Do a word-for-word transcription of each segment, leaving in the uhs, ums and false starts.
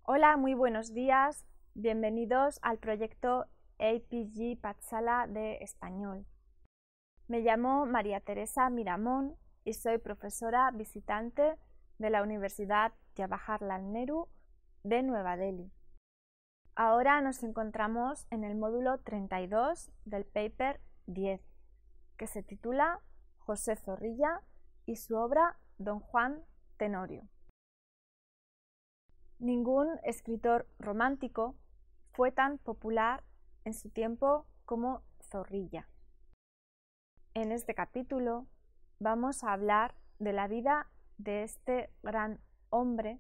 Hola, muy buenos días. Bienvenidos al proyecto A P G Pathshala de español. Me llamo María Teresa Miramón y soy profesora visitante de la Universidad Jawaharlal Nehru de Nueva Delhi. Ahora nos encontramos en el módulo treinta y dos del paper diez, que se titula José Zorrilla y su obra Don Juan Tenorio. Ningún escritor romántico fue tan popular en su tiempo como Zorrilla. En este capítulo vamos a hablar de la vida de este gran hombre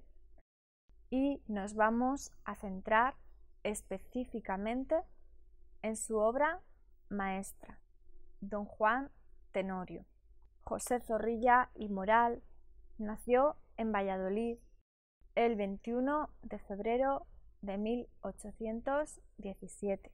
y nos vamos a centrar específicamente en su obra maestra, Don Juan Tenorio. José Zorrilla y Moral nació en Valladolid el veintiuno de febrero de mil ochocientos diecisiete.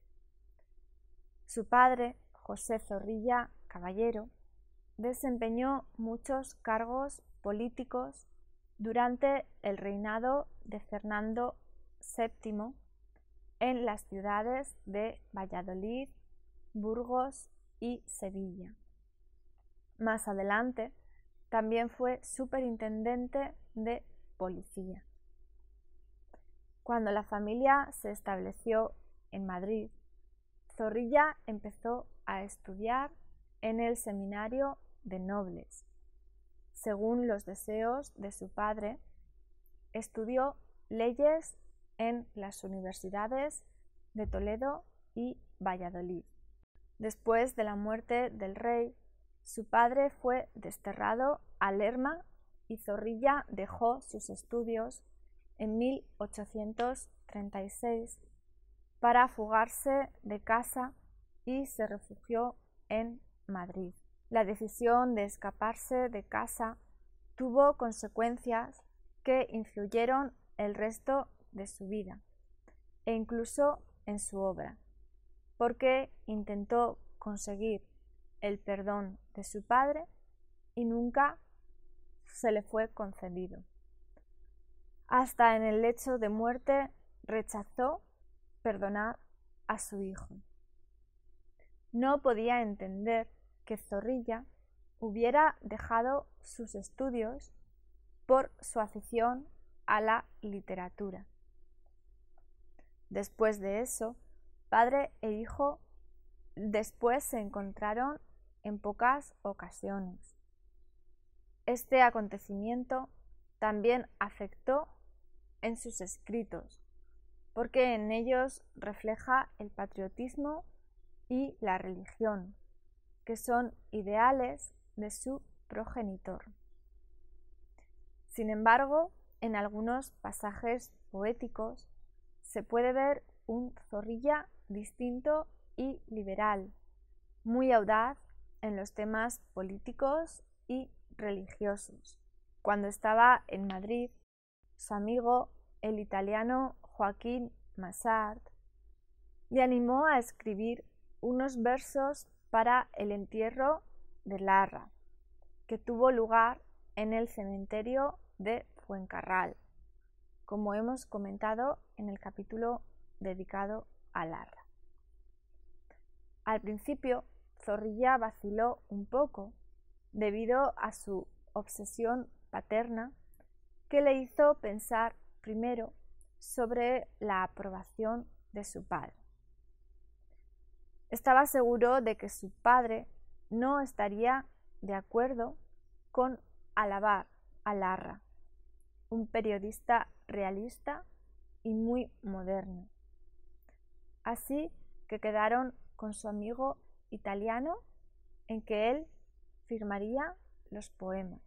Su padre, José Zorrilla Caballero, desempeñó muchos cargos políticos durante el reinado de Fernando séptimo en las ciudades de Valladolid, Burgos y Sevilla. Más adelante, también fue superintendente de policía. Cuando la familia se estableció en Madrid, Zorrilla empezó a estudiar en el Seminario de Nobles. Según los deseos de su padre, estudió leyes en las universidades de Toledo y Valladolid. Después de la muerte del rey, su padre fue desterrado a Lerma y Zorrilla dejó sus estudios en mil ochocientos treinta y seis para fugarse de casa y se refugió en Madrid. La decisión de escaparse de casa tuvo consecuencias que influyeron el resto de su vida e incluso en su obra, porque intentó conseguir el perdón de su padre y nunca se le fue concedido. Hasta en el lecho de muerte rechazó perdonar a su hijo. No podía entender que Zorrilla hubiera dejado sus estudios por su afición a la literatura. Después de eso, padre e hijo después se encontraron en pocas ocasiones. Este acontecimiento también afectó en sus escritos, porque en ellos refleja el patriotismo y la religión, que son ideales de su progenitor. Sin embargo, en algunos pasajes poéticos se puede ver un Zorrilla distinto y liberal, muy audaz en los temas políticos y religiosos. Cuando estaba en Madrid, su amigo, el italiano Joaquín Massart, le animó a escribir unos versos para el entierro de Larra, que tuvo lugar en el cementerio de Fuencarral, como hemos comentado en el capítulo dedicado a Larra. Al principio, Zorrilla vaciló un poco debido a su obsesión paterna, que le hizo pensar primero sobre la aprobación de su padre. Estaba seguro de que su padre no estaría de acuerdo con alabar a Larra, un periodista realista y muy moderno. Así que quedaron con su amigo italiano en que él firmaría los poemas.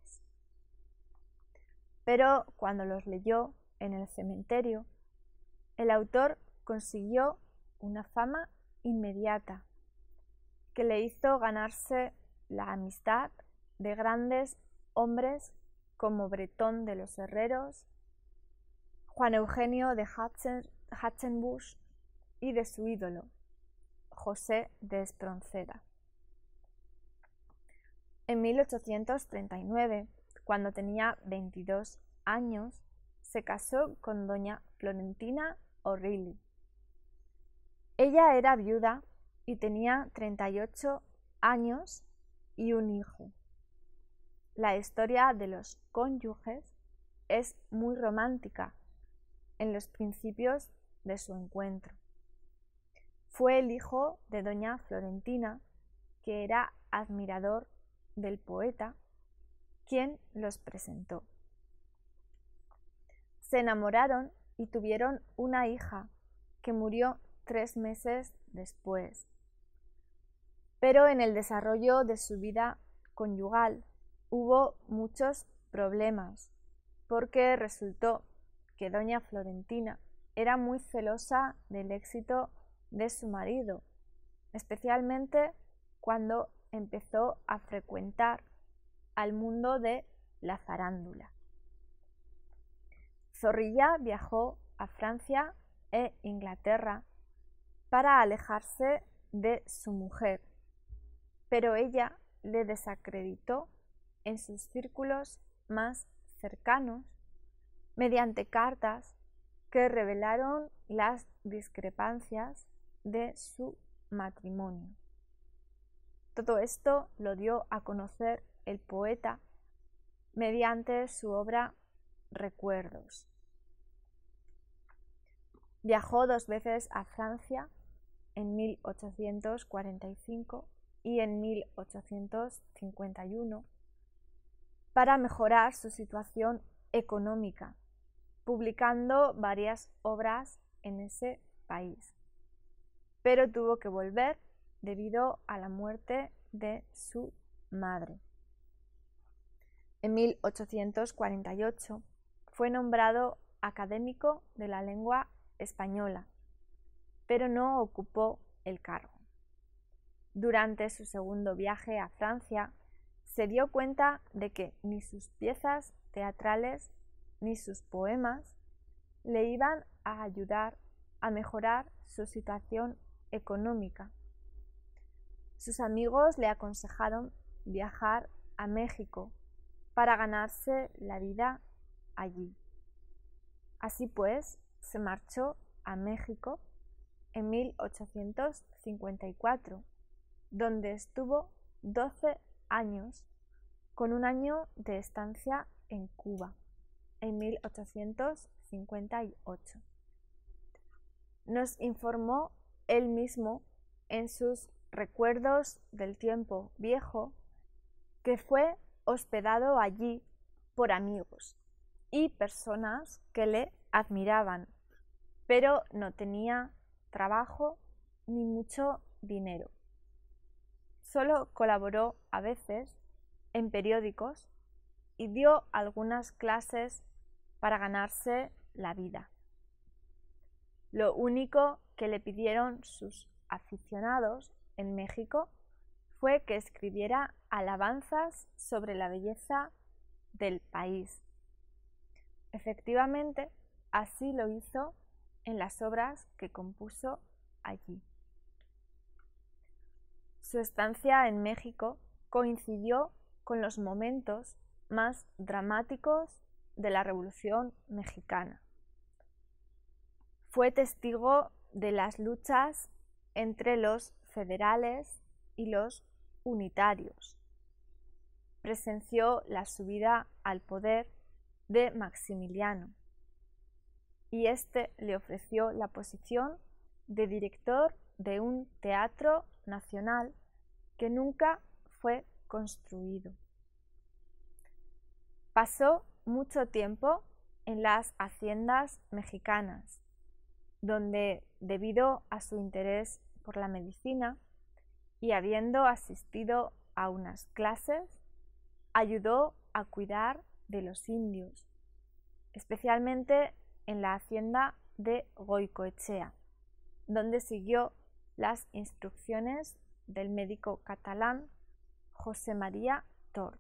Pero cuando los leyó en el cementerio, el autor consiguió una fama inmediata que le hizo ganarse la amistad de grandes hombres como Bretón de los Herreros, Juan Eugenio de Hachenbusch y de su ídolo, José de Espronceda. En mil ochocientos treinta y nueve, cuando tenía veintidós años, se casó con doña Florentina O'Reilly. Ella era viuda y tenía treinta y ocho años y un hijo. La historia de los cónyuges es muy romántica en los principios de su encuentro. Fue el hijo de doña Florentina, que era admirador del poeta, quien los presentó. Se enamoraron y tuvieron una hija que murió tres meses después. Pero en el desarrollo de su vida conyugal hubo muchos problemas, porque resultó que doña Florentina era muy celosa del éxito de su marido, especialmente cuando empezó a frecuentar al mundo de la farándula. Zorrilla viajó a Francia e Inglaterra para alejarse de su mujer, pero ella le desacreditó en sus círculos más cercanos mediante cartas que revelaron las discrepancias de su matrimonio. Todo esto lo dio a conocer el poeta mediante su obra Recuerdos. Viajó dos veces a Francia, en mil ochocientos cuarenta y cinco y en mil ochocientos cincuenta y uno, para mejorar su situación económica, publicando varias obras en ese país. Pero tuvo que volver debido a la muerte de su madre. En mil ochocientos cuarenta y ocho fue nombrado académico de la lengua española, pero no ocupó el cargo. Durante su segundo viaje a Francia, se dio cuenta de que ni sus piezas teatrales ni sus poemas le iban a ayudar a mejorar su situación económica. Sus amigos le aconsejaron viajar a México para ganarse la vida allí. Así pues, se marchó a México en mil ochocientos cincuenta y cuatro, donde estuvo doce años, con un año de estancia en Cuba, en mil ochocientos cincuenta y ocho. Nos informó él mismo en sus Recuerdos del tiempo viejo que fue hospedado allí por amigos y personas que le admiraban, pero no tenía trabajo ni mucho dinero. Solo colaboró a veces en periódicos y dio algunas clases para ganarse la vida. Lo único que le pidieron sus aficionados en México fue que escribiera alabanzas sobre la belleza del país. Efectivamente, así lo hizo en las obras que compuso allí. Su estancia en México coincidió con los momentos más dramáticos de la Revolución Mexicana. Fue testigo de las luchas entre los federales y los unitarios. Presenció la subida al poder de Maximiliano y éste le ofreció la posición de director de un teatro nacional que nunca fue construido. Pasó mucho tiempo en las haciendas mexicanas, donde, debido a su interés por la medicina y habiendo asistido a unas clases, ayudó a cuidar de los indios, especialmente en la hacienda de Goicoechea, donde siguió las instrucciones del médico catalán José María Tort.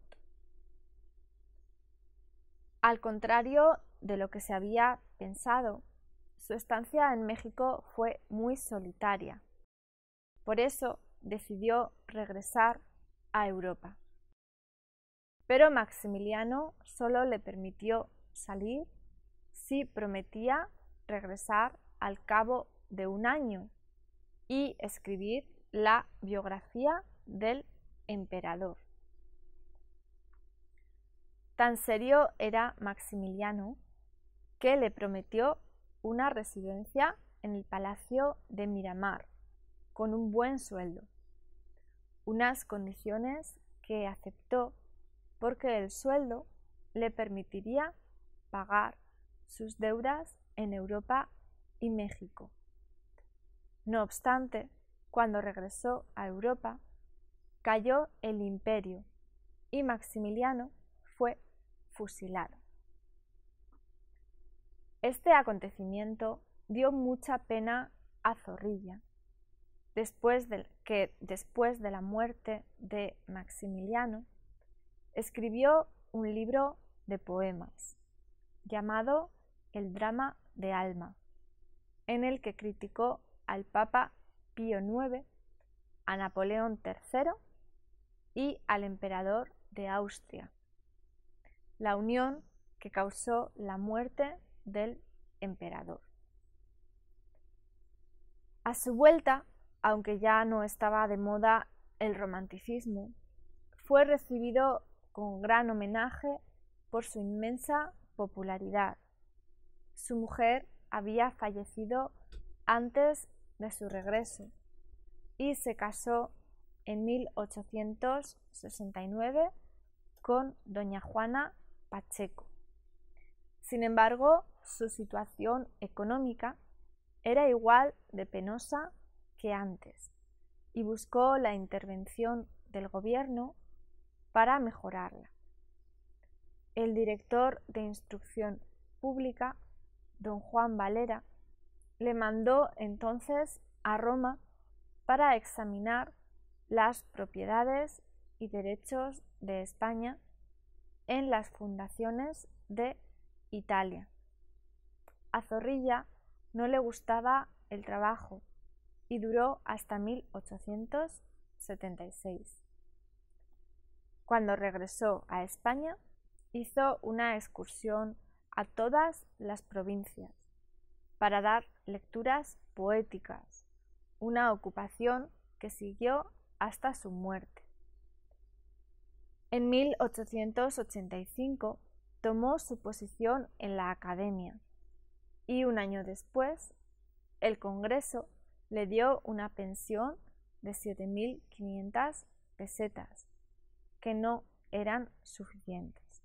Al contrario de lo que se había pensado, su estancia en México fue muy solitaria. Por eso decidió regresar a Europa. Pero Maximiliano solo le permitió salir si prometía regresar al cabo de un año y escribir la biografía del emperador. Tan serio era Maximiliano que le prometió una residencia en el Palacio de Miramar con un buen sueldo, unas condiciones que aceptó porque el sueldo le permitiría pagar sus deudas en Europa y México. No obstante, cuando regresó a Europa, cayó el imperio y Maximiliano fue fusilado. Este acontecimiento dio mucha pena a Zorrilla, después de que después de la muerte de Maximiliano, escribió un libro de poemas llamado El drama de Alma, en el que criticó al Papa Pío noveno, a Napoleón tercero y al emperador de Austria, la unión que causó la muerte del emperador. A su vuelta, aunque ya no estaba de moda el romanticismo, fue recibido con gran homenaje por su inmensa popularidad. Su mujer había fallecido antes de su regreso y se casó en mil ochocientos sesenta y nueve con doña Juana Pacheco. Sin embargo, su situación económica era igual de penosa que antes y buscó la intervención del gobierno para mejorarla. El director de Instrucción Pública, don Juan Valera, le mandó entonces a Roma para examinar las propiedades y derechos de España en las fundaciones de Italia. A Zorrilla no le gustaba el trabajo y duró hasta mil ochocientos setenta y seis. Cuando regresó a España, hizo una excursión a todas las provincias para dar lecturas poéticas, una ocupación que siguió hasta su muerte. En mil ochocientos ochenta y cinco tomó su posición en la Academia y un año después el Congreso le dio una pensión de siete mil quinientas pesetas, que no eran suficientes.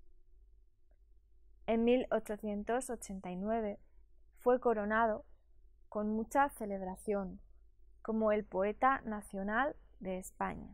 En mil ochocientos ochenta y nueve fue coronado con mucha celebración como el poeta nacional de España.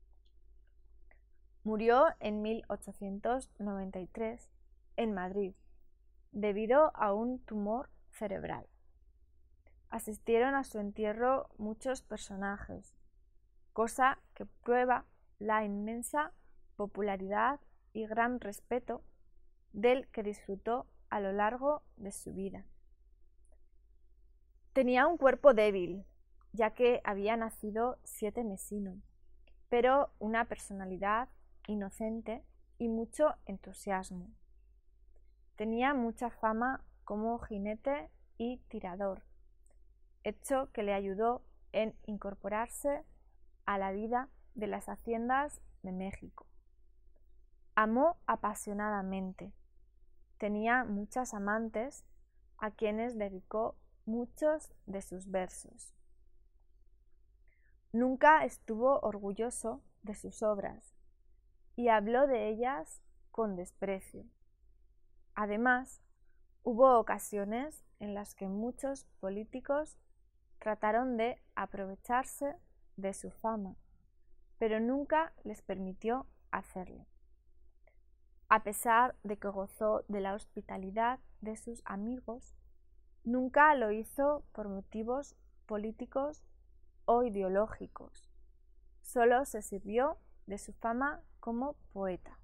Murió en mil ochocientos noventa y tres en Madrid debido a un tumor cerebral. Asistieron a su entierro muchos personajes, cosa que prueba la inmensa popularidad y gran respeto del que disfrutó a lo largo de su vida. Tenía un cuerpo débil, ya que había nacido siete mesino, pero una personalidad inocente y mucho entusiasmo. Tenía mucha fama como jinete y tirador, hecho que le ayudó en incorporarse a la vida de las haciendas de México. Amó apasionadamente. Tenía muchas amantes a quienes dedicó muchos de sus versos. Nunca estuvo orgulloso de sus obras y habló de ellas con desprecio. Además, hubo ocasiones en las que muchos políticos trataron de aprovecharse de su fama, pero nunca les permitió hacerlo. A pesar de que gozó de la hospitalidad de sus amigos, nunca lo hizo por motivos políticos o ideológicos. Solo se sirvió de su fama como poeta.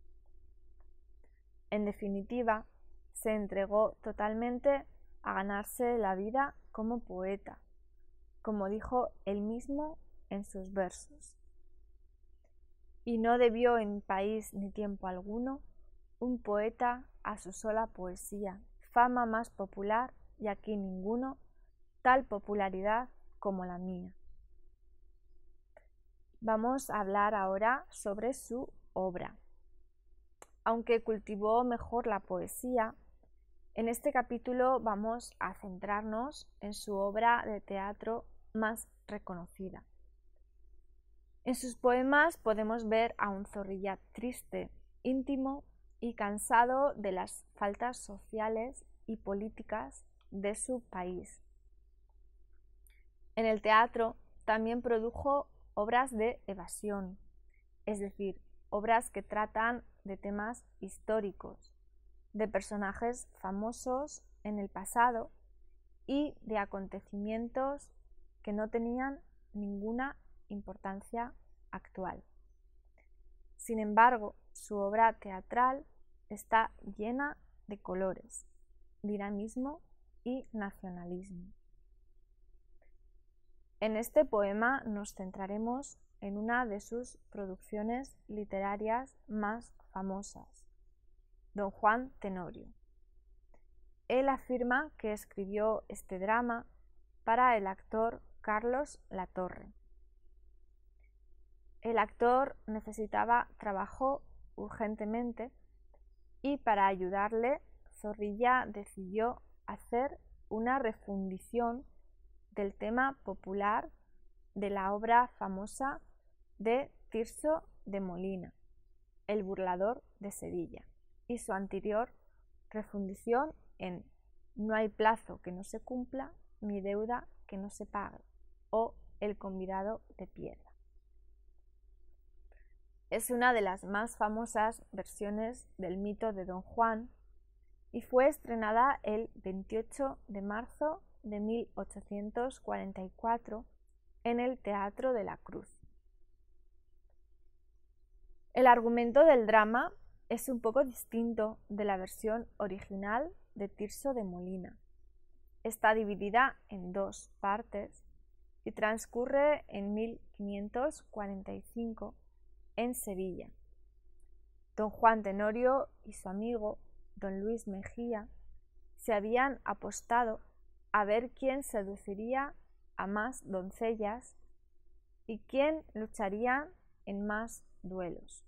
En definitiva, se entregó totalmente a ganarse la vida como poeta, como dijo él mismo en sus versos. Y no debió en país ni tiempo alguno un poeta a su sola poesía fama más popular y aquí ninguno tal popularidad como la mía. Vamos a hablar ahora sobre su obra. Aunque cultivó mejor la poesía, en este capítulo vamos a centrarnos en su obra de teatro más reconocida. En sus poemas podemos ver a un Zorrilla triste, íntimo y cansado de las faltas sociales y políticas de su país. En el teatro también produjo obras de evasión, es decir, obras que tratan de temas históricos, de personajes famosos en el pasado y de acontecimientos que no tenían ninguna importancia actual. Sin embargo, su obra teatral está llena de colores, dinamismo y nacionalismo. En este poema nos centraremos en una de sus producciones literarias más famosas, Don Juan Tenorio. Él afirma que escribió este drama para el actor Carlos Latorre. El actor necesitaba trabajo urgentemente y para ayudarle, Zorrilla decidió hacer una refundición del tema popular de la obra famosa de Tirso de Molina, El burlador de Sevilla, y su anterior refundición en No hay plazo que no se cumpla, ni deuda que no se pague, o El convidado de piedra. Es una de las más famosas versiones del mito de Don Juan y fue estrenada el veintiocho de marzo de mil ochocientos cuarenta y cuatro en el Teatro de la Cruz. El argumento del drama es un poco distinto de la versión original de Tirso de Molina. Está dividida en dos partes y transcurre en mil quinientos cuarenta y cinco en Sevilla. Don Juan Tenorio y su amigo Don Luis Mejía se habían apostado a ver quién seduciría a más doncellas y quién lucharía en más duelos.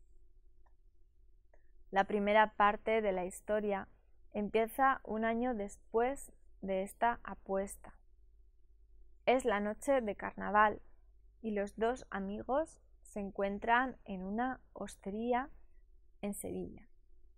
La primera parte de la historia empieza un año después de esta apuesta. Es la noche de carnaval y los dos amigos se encuentran en una hostería en Sevilla.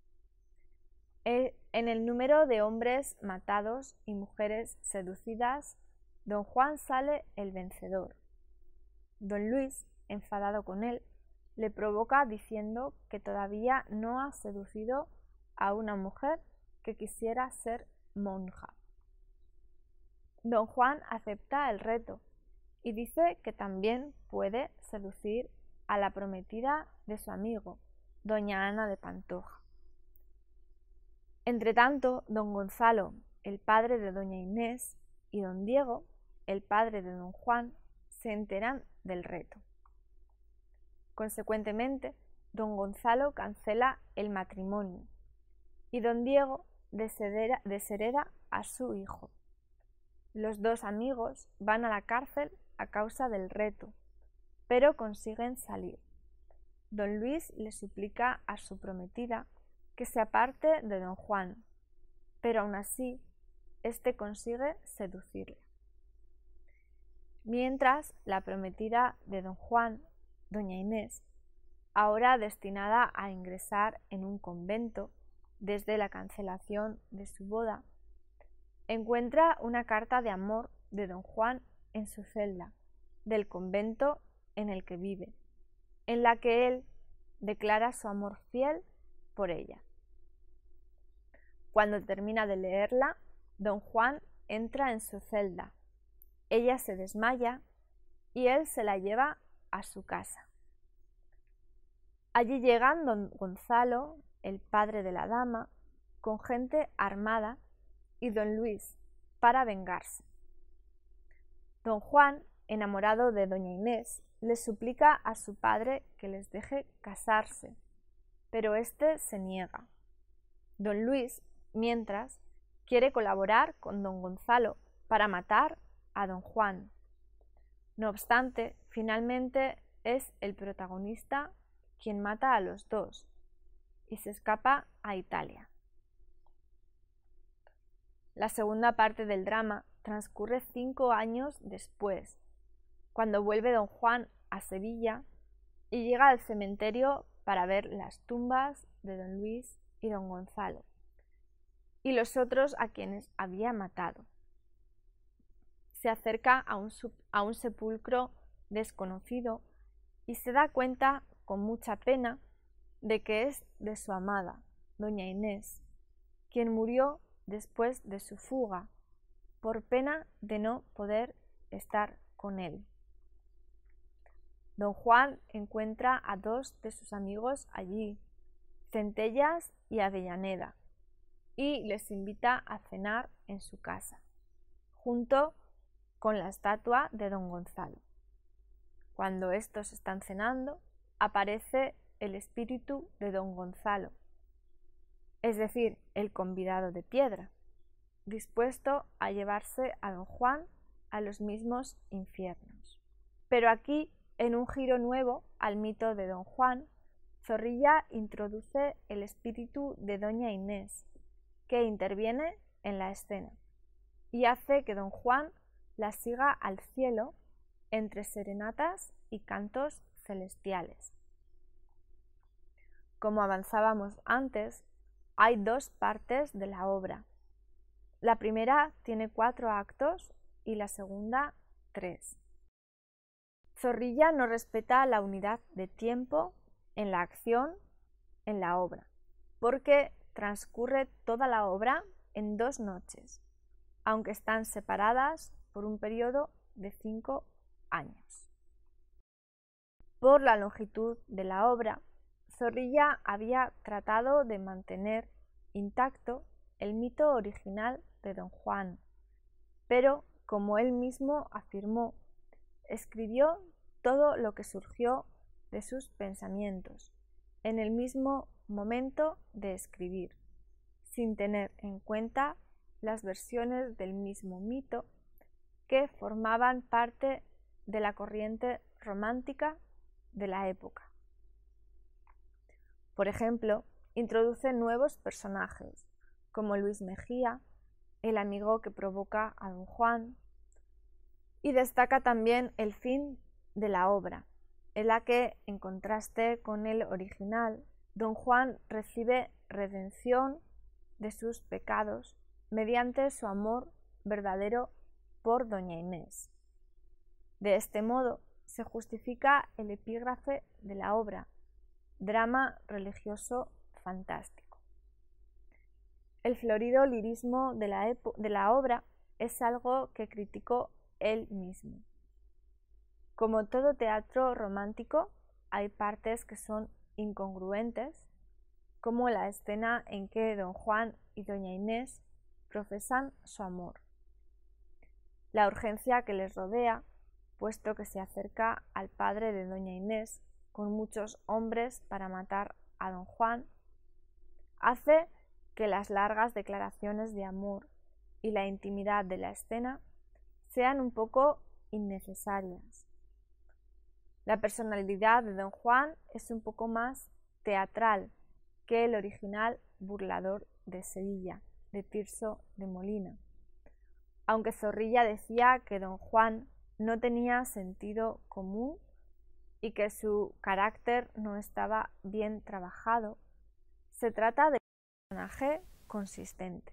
En el número de hombres matados y mujeres seducidas, Don Juan sale el vencedor. Don Luis, enfadado con él, le provoca diciendo que todavía no ha seducido a una mujer que quisiera ser monja. Don Juan acepta el reto y dice que también puede seducir a la prometida de su amigo, doña Ana de Pantoja. Entretanto, don Gonzalo, el padre de doña Inés, y don Diego, el padre de don Juan, se enteran del reto. Consecuentemente, don Gonzalo cancela el matrimonio y don Diego deshereda, deshereda a su hijo. Los dos amigos van a la cárcel a causa del reto, pero consiguen salir. Don Luis le suplica a su prometida que se aparte de don Juan, pero aún así, éste consigue seducirle. Mientras, la prometida de don Juan, doña Inés, ahora destinada a ingresar en un convento desde la cancelación de su boda, encuentra una carta de amor de don Juan en su celda del convento en el que vive, en la que él declara su amor fiel por ella. Cuando termina de leerla, don Juan entra en su celda. Ella se desmaya y él se la lleva a su casa. Allí llegan don Gonzalo, el padre de la dama, con gente armada, y don Luis, para vengarse. Don Juan, enamorado de doña Inés, le suplica a su padre que les deje casarse, pero éste se niega. Don Luis, mientras, quiere colaborar con don Gonzalo para matar a don Juan. No obstante, finalmente es el protagonista quien mata a los dos y se escapa a Italia. La segunda parte del drama transcurre cinco años después, cuando vuelve don Juan a Sevilla y llega al cementerio para ver las tumbas de don Luis y don Gonzalo y los otros a quienes había matado. Se acerca a un, a un sepulcro desconocido y se da cuenta con mucha pena de que es de su amada, doña Inés, quien murió después de su fuga, por pena de no poder estar con él. Don Juan encuentra a dos de sus amigos allí, Centellas y Avellaneda, y les invita a cenar en su casa, junto con la estatua de don Gonzalo. Cuando estos están cenando, aparece el espíritu de don Gonzalo, es decir, el convidado de piedra, dispuesto a llevarse a don Juan a los mismos infiernos. Pero aquí, en un giro nuevo al mito de don Juan, Zorrilla introduce el espíritu de doña Inés, que interviene en la escena y hace que don Juan la siga al cielo entre serenatas y cantos celestiales. Como avanzábamos antes, hay dos partes de la obra. La primera tiene cuatro actos y la segunda tres. Zorrilla no respeta la unidad de tiempo en la acción en la obra, porque transcurre toda la obra en dos noches, aunque están separadas por un periodo de cinco años. Por la longitud de la obra, Zorrilla había tratado de mantener intacto el mito original de don Juan, pero, como él mismo afirmó, escribió todo lo que surgió de sus pensamientos en el mismo momento de escribir, sin tener en cuenta las versiones del mismo mito que formaban parte de la corriente romántica de la época. Por ejemplo, introduce nuevos personajes, como Luis Mejía, el amigo que provoca a don Juan, y destaca también el fin de la obra, en la que, en contraste con el original, don Juan recibe redención de sus pecados mediante su amor verdadero por doña Inés. De este modo se justifica el epígrafe de la obra, drama religioso fantástico. El florido lirismo de la, de la obra es algo que criticó él mismo. Como todo teatro romántico, hay partes que son incongruentes, como la escena en que don Juan y doña Inés profesan su amor. La urgencia que les rodea, puesto que se acerca al padre de doña Inés con muchos hombres para matar a don Juan, hace que las largas declaraciones de amor y la intimidad de la escena sean un poco innecesarias. La personalidad de don Juan es un poco más teatral que el original burlador de Sevilla, de Tirso de Molina, aunque Zorrilla decía que don Juan no tenía sentido común y que su carácter no estaba bien trabajado. Se trata de un personaje consistente.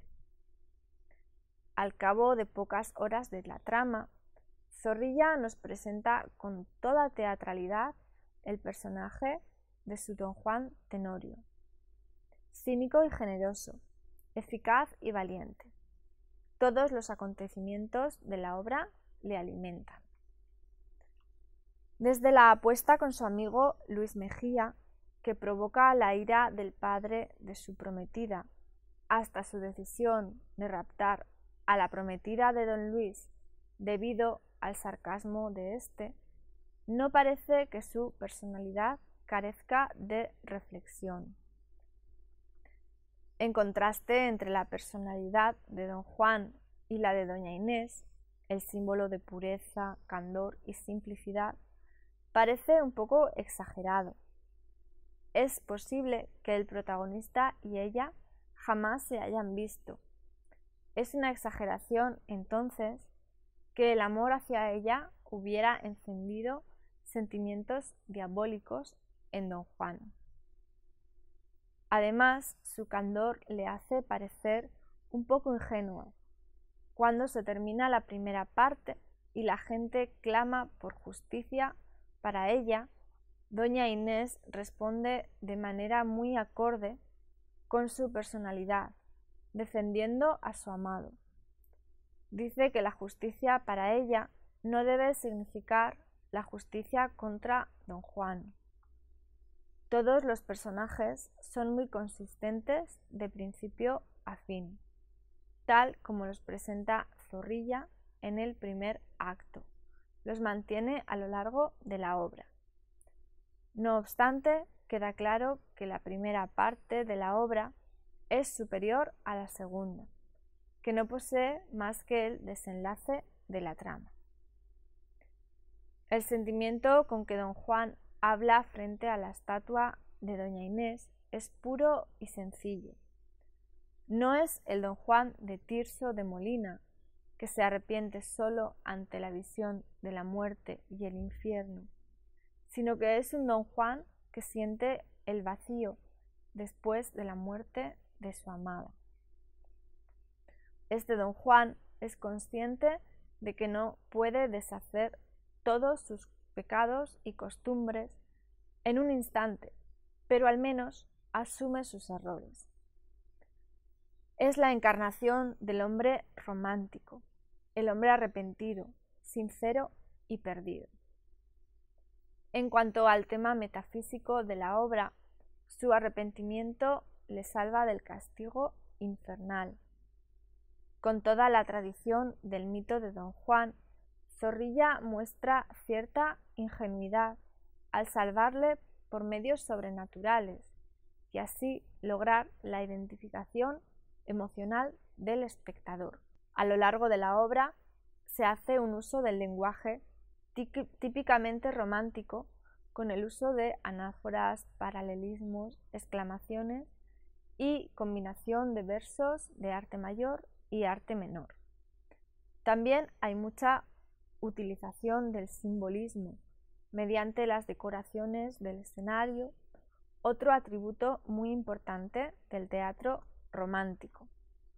Al cabo de pocas horas de la trama, Zorrilla nos presenta con toda teatralidad el personaje de su don Juan Tenorio, cínico y generoso, eficaz y valiente. Todos los acontecimientos de la obra le alimentan. Desde la apuesta con su amigo Luis Mejía, que provoca la ira del padre de su prometida, hasta su decisión de raptar a la prometida de don Luis debido al sarcasmo de éste, no parece que su personalidad carezca de reflexión. En contraste entre la personalidad de don Juan y la de doña Inés, el símbolo de pureza, candor y simplicidad, parece un poco exagerado. Es posible que el protagonista y ella jamás se hayan visto. Es una exageración, entonces, que el amor hacia ella hubiera encendido sentimientos diabólicos en don Juan. Además, su candor le hace parecer un poco ingenua. Cuando se termina la primera parte y la gente clama por justicia para ella, doña Inés responde de manera muy acorde con su personalidad, defendiendo a su amado. Dice que la justicia para ella no debe significar la justicia contra don Juan. Todos los personajes son muy consistentes de principio a fin, tal como los presenta Zorrilla en el primer acto. Los mantiene a lo largo de la obra. No obstante, queda claro que la primera parte de la obra es superior a la segunda, que no posee más que el desenlace de la trama. El sentimiento con que don Juan habla frente a la estatua de doña Inés es puro y sencillo. No es el don Juan de Tirso de Molina, que se arrepiente solo ante la visión de la muerte y el infierno, sino que es un don Juan que siente el vacío después de la muerte de su amada. Este don Juan es consciente de que no puede deshacer todos sus pecados y costumbres en un instante, pero al menos asume sus errores. Es la encarnación del hombre romántico, el hombre arrepentido, sincero y perdido. En cuanto al tema metafísico de la obra, su arrepentimiento le salva del castigo infernal. Con toda la tradición del mito de don Juan, Zorrilla muestra cierta ingenuidad al salvarle por medios sobrenaturales y así lograr la identificación emocional del espectador. A lo largo de la obra se hace un uso del lenguaje típicamente romántico con el uso de anáforas, paralelismos, exclamaciones y combinación de versos de arte mayor y arte menor. También hay mucha utilización del simbolismo mediante las decoraciones del escenario, otro atributo muy importante del teatro romántico.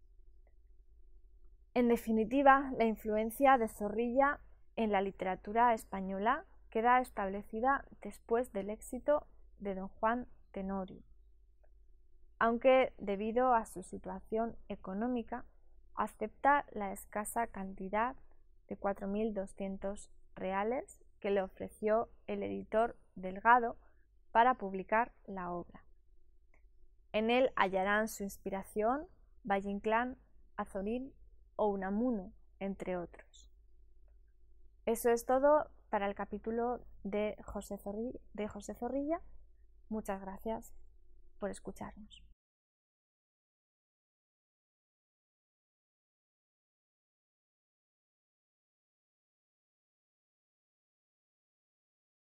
En definitiva, la influencia de Zorrilla en la literatura española queda establecida después del éxito de don Juan Tenorio, aunque debido a su situación económica acepta la escasa cantidad de cuatro mil doscientos reales que le ofreció el editor Delgado para publicar la obra. En él hallarán su inspiración Valle Inclán, Azorín o Unamuno, entre otros. Eso es todo para el capítulo de José Zorrilla. De José Zorrilla. Muchas gracias por escucharnos.